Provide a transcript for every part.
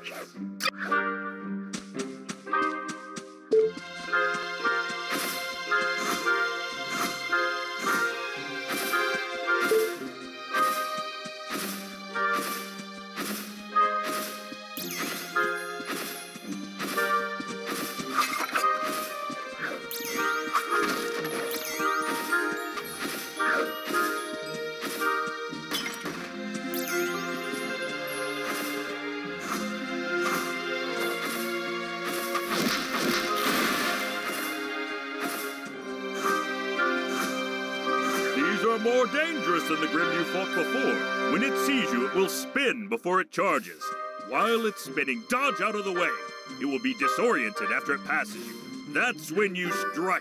More dangerous than the Grimm you fought before. When it sees you, it will spin before it charges. While it's spinning, dodge out of the way. It will be disoriented after it passes you. That's when you strike.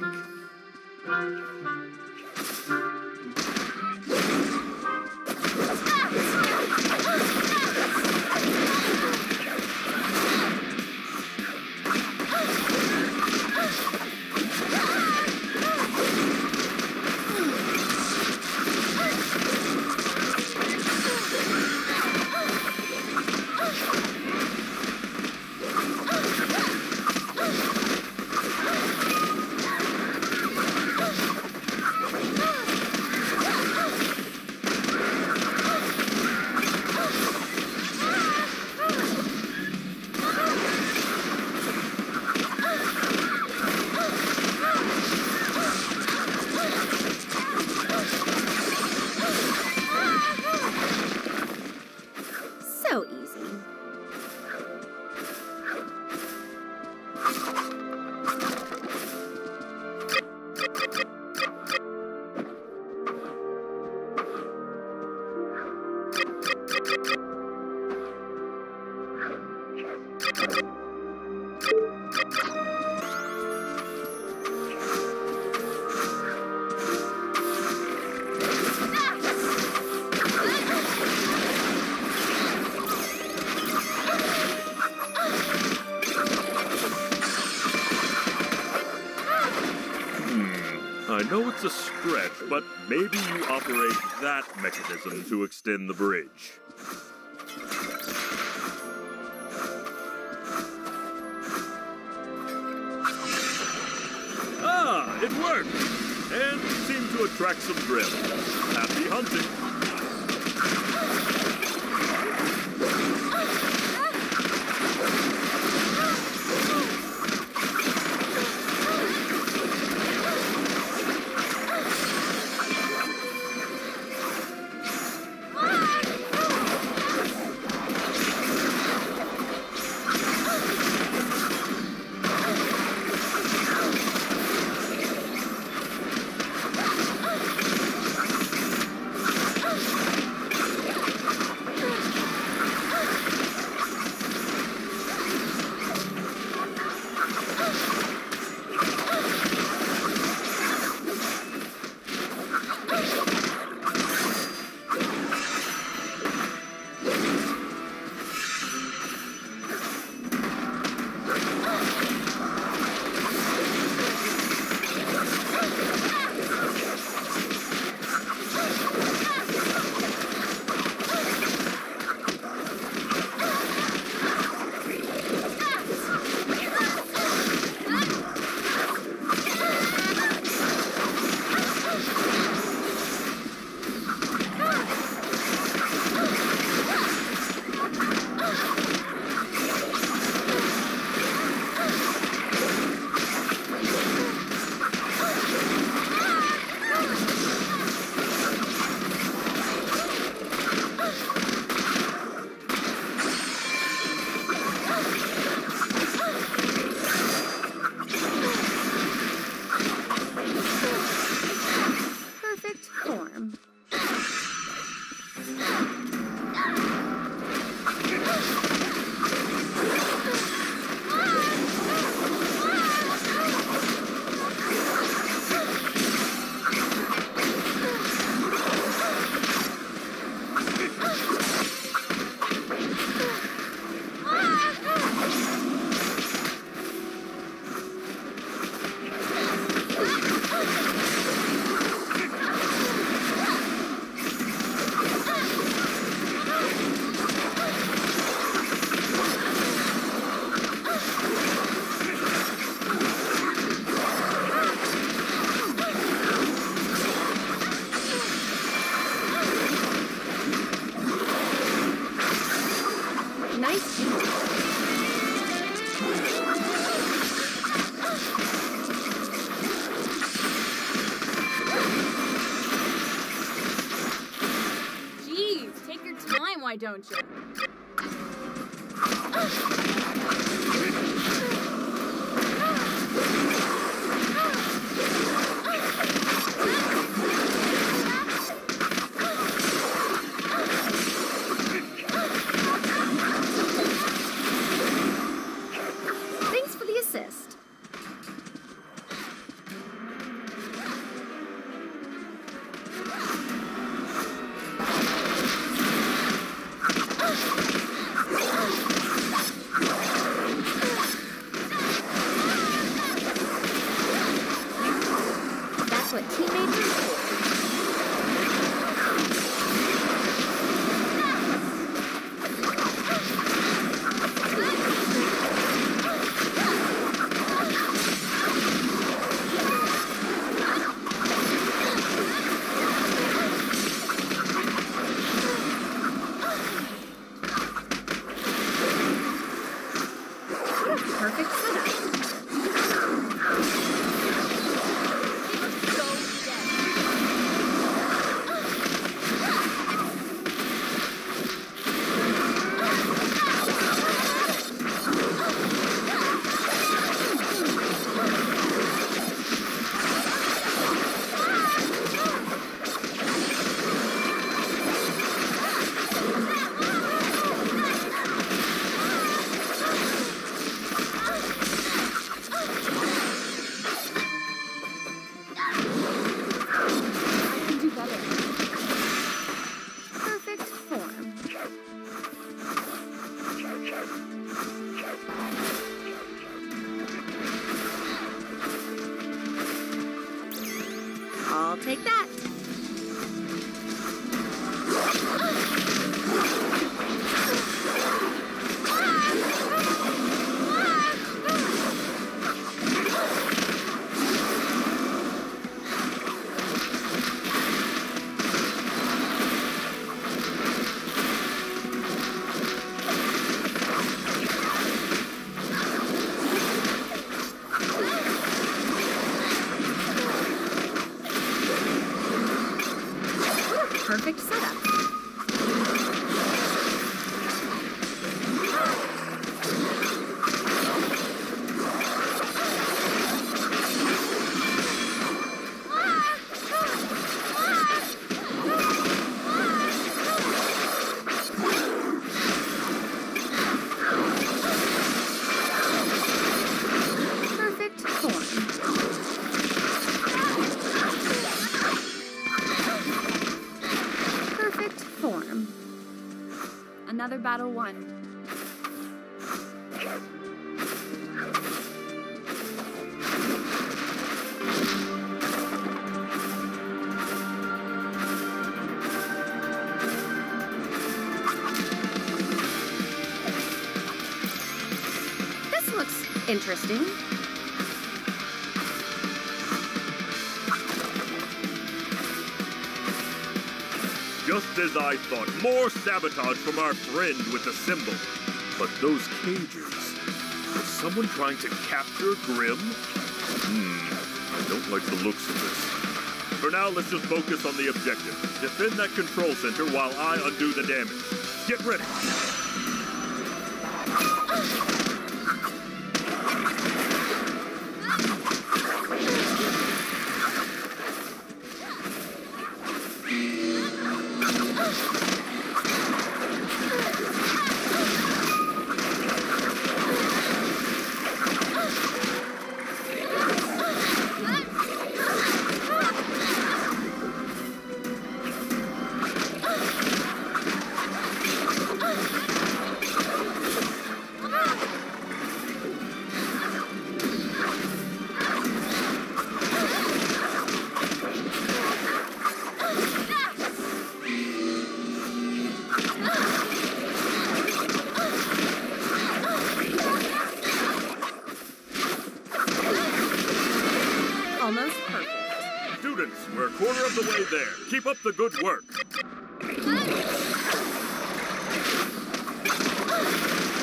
I know it's a stretch, but maybe you operate that mechanism to extend the bridge. Ah, it worked! And seemed to attract some Grimm. Happy hunting! Nice too. Jeez, take your time, why don't you? Thanks for the assist. That's what teammates are for. What a perfect setup. I can do better. Perfect form. I'll take that. Perfect setup. Perfect form. Perfect form. Another battle won. This looks interesting. Just as I thought, more sabotage from our friend with the symbol. But those cages... Was someone trying to capture Grimm? I don't like the looks of this. For now, let's just focus on the objective. Defend that control center while I undo the damage. Get ready. Almost perfect. Students, we're a quarter of the way there. Keep up the good work.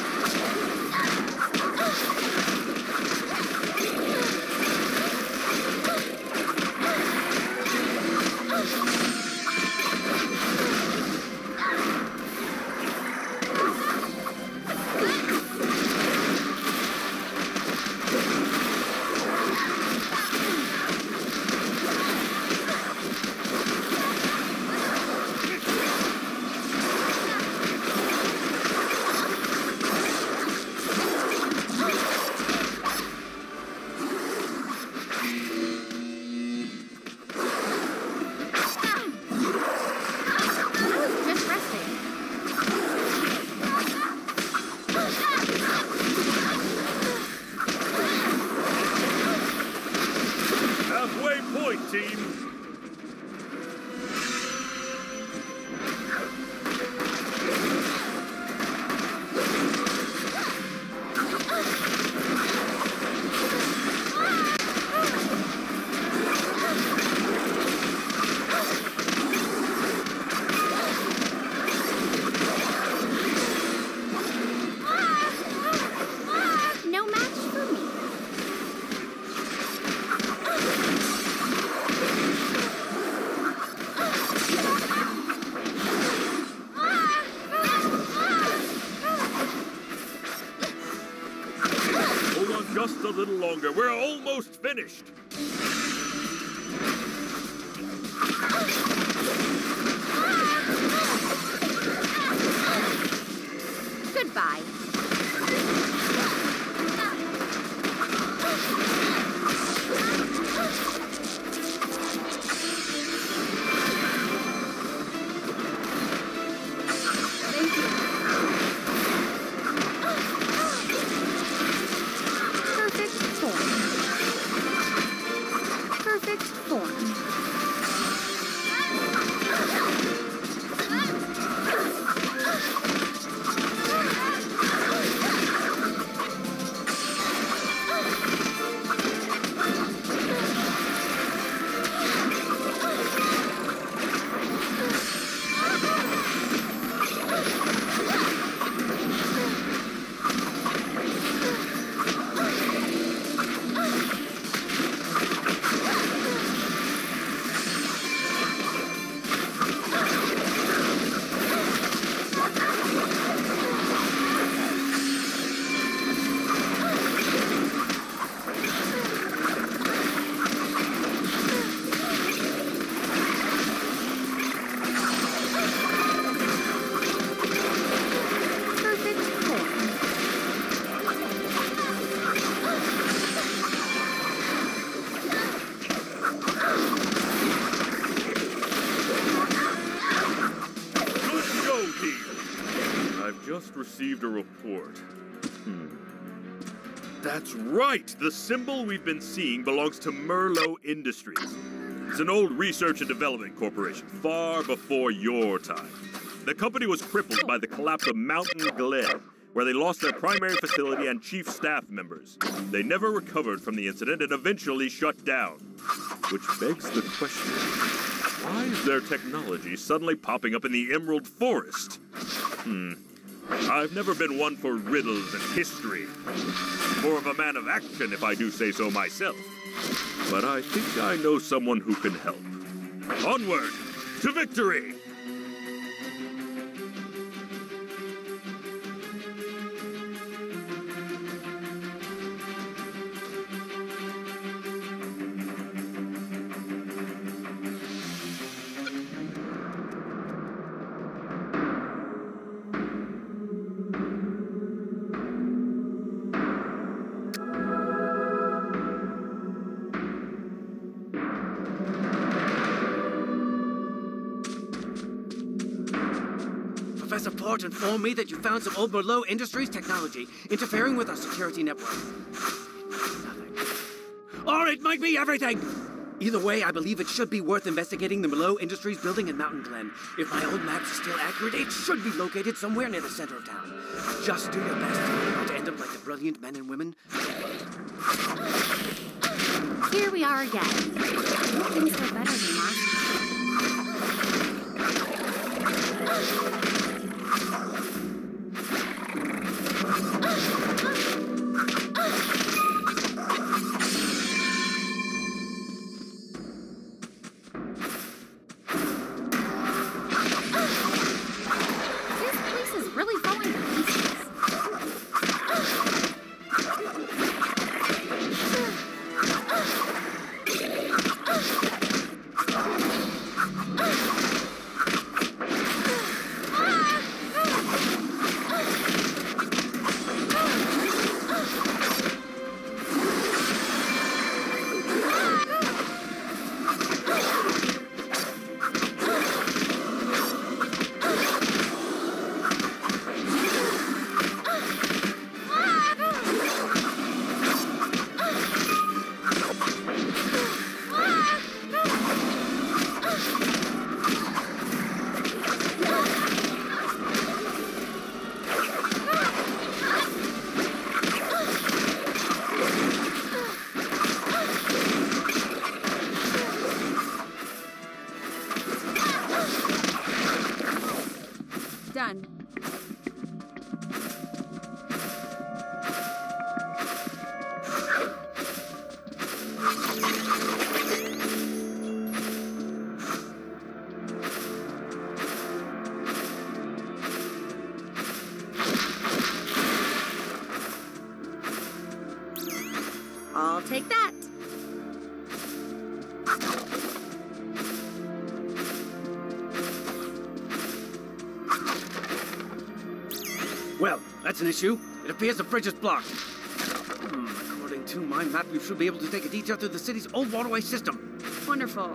team. No match for me. Hold on just a little longer. We're almost finished. Goodbye. Thank you. Perfect form. Perfect form. Perfect form. Good go, team. I've just received a report. That's right. The symbol we've been seeing belongs to Merlot Industries. It's an old research and development corporation, far before your time. The company was crippled by the collapse of Mountain Glen, where they lost their primary facility and chief staff members. They never recovered from the incident and eventually shut down. Which begs the question, why is their technology suddenly popping up in the Emerald Forest? I've never been one for riddles and history. More of a man of action, if I do say so myself. But I think I know someone who can help. Onward to victory! Professor Port informed me that you found some old Merlot Industries technology interfering with our security network. Nothing. Or it might be everything! Either way, I believe it should be worth investigating the Merlot Industries building in Mountain Glen. If my old maps are still accurate, it should be located somewhere near the center of town. Just do your best not to end up like the brilliant men and women. Here we are again. Things were better than last This place is really falling to pieces. I'll take that. Well, that's an issue. It appears the bridge is blocked. According to my map, you should be able to take a detour through the city's old waterway system. Wonderful.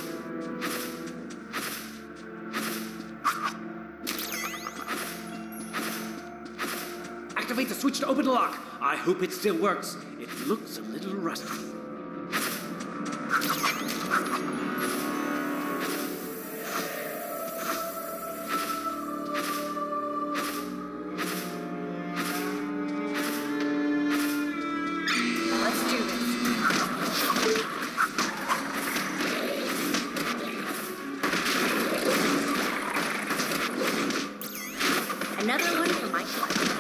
Activate the switch to open the lock. I hope it still works. It looks a little rusty. Let's do this. Another one for my collection.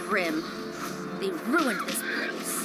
Grimm. They ruined this place.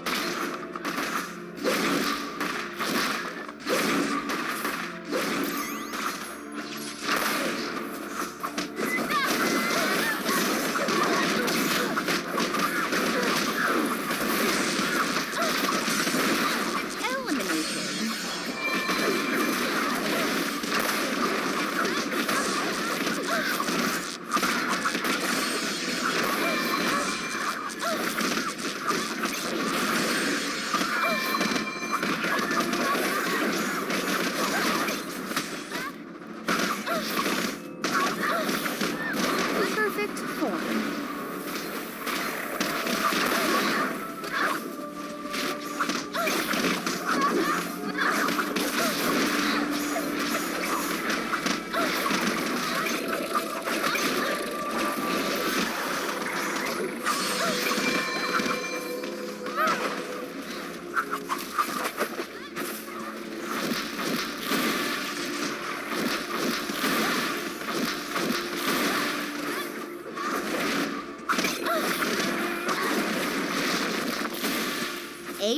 A+.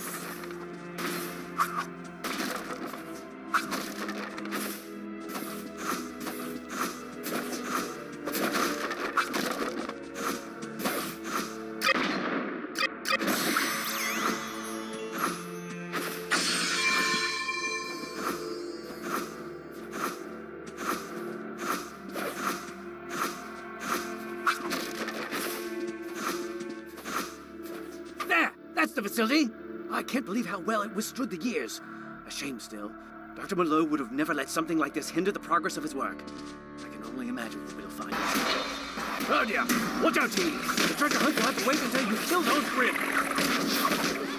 That's the facility! I can't believe how well it withstood the years. A shame still. Dr. Mallow would have never let something like this hinder the progress of his work. I can only imagine what we'll find. Oh dear! Watch out, team! The treasure hunt will have to wait until you kill those Grimm!